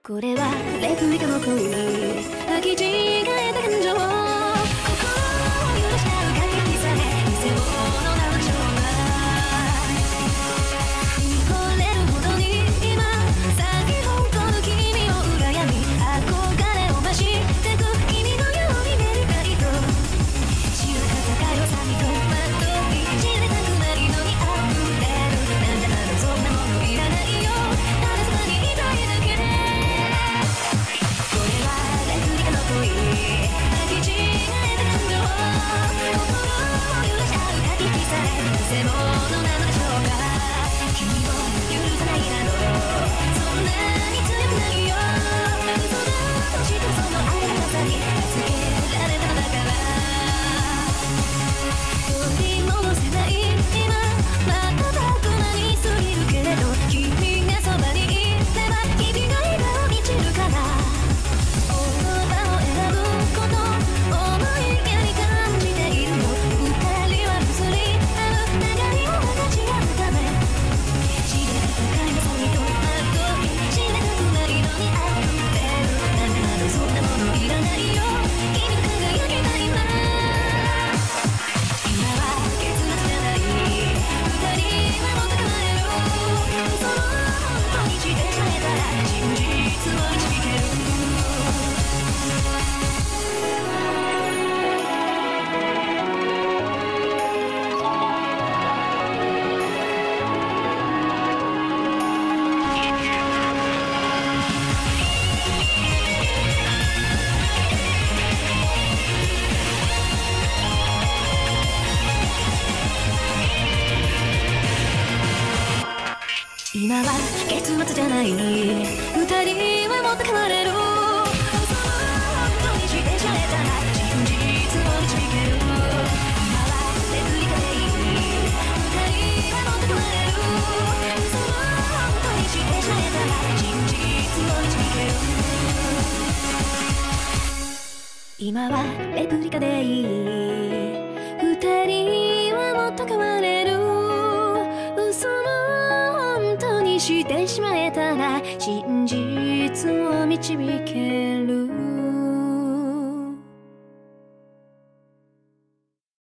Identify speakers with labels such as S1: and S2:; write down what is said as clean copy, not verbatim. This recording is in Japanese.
S1: これはレプリカの恋、履き違えた感情、心を許し合う駆け引きさえ偽物なんでしょうが、見惚れるほどに今先本当の君を羨み憧れを増してく意味のようにメリカリと知る方が良さにとまとい知りたくないのに溢れるなんだかそんなものいらないよ、ただそばにいたいだけで履き違えた感情、心を許し合う駆け引きさえ偽物なのでしょうか、君を許さないなどそんなに強くないよ、嘘だとしてそのありがたさに助けられたのだから取り戻せない今瞬く間に過ぎるけれど君がそばにいれば日々が笑顔に散るから今は結末じゃない、二人はもっと変われる、その本当にしてしまえたら真実を導ける、今はレプリカでいい、二人はもっと変われる、その本当にしてしまえたら真実を導ける、今はレプリカでいい、二人はもっと変われる、嘘のしてしまえたら真実を導ける